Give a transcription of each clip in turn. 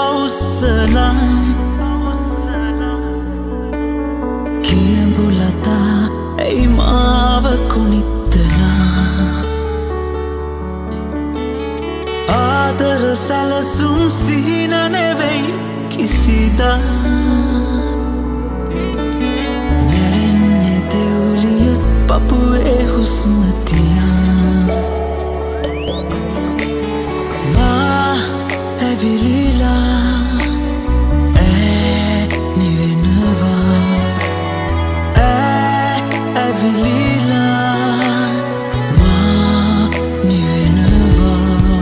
paussala කියඹුලතා ඇයි මාව කොනිත්තලා ආදර සැලසුම් සිහින නෙවෙයි කිසිදා මැරෙන්නේ දෙවුලිය පපුවේ හුස්ම තියා මා ඇවිලිලා නිවෙනවා ඇවිලිලා මා නිවෙනවා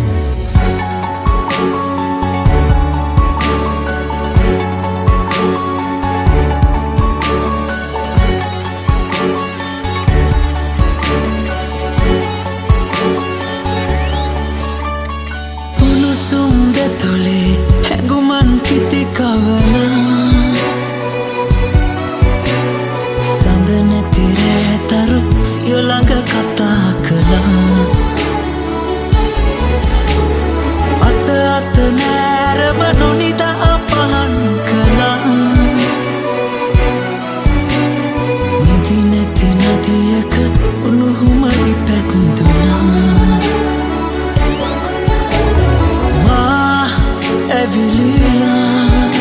උණුසුම් දෙතොලේ හැඟුමන් කිති කවලා සඳ නැති රෑතරු සිය ළඟ කතා කළා අත අත නෑරම නොනිදා පහන් කළා නිදි නැති නදියක උණුහුම ඉපැත්දුනා මා ඇවිලිලා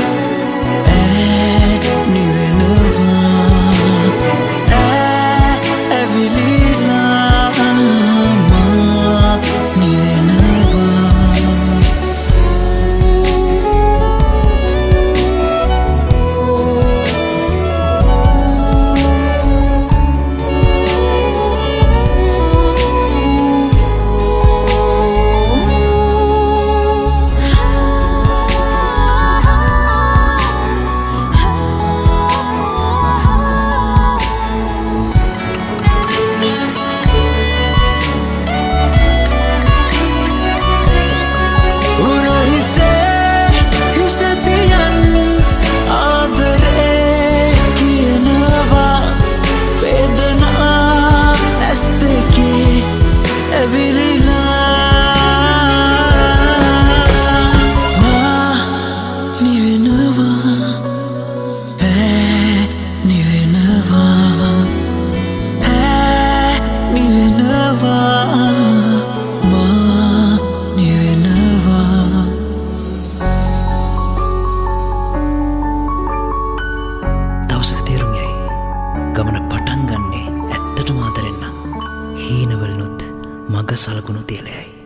ගමන පටන් ගන්නේ ඇත්තටම ආදරෙන් නම් හීනවලුත් මග සලකුණු තියලයි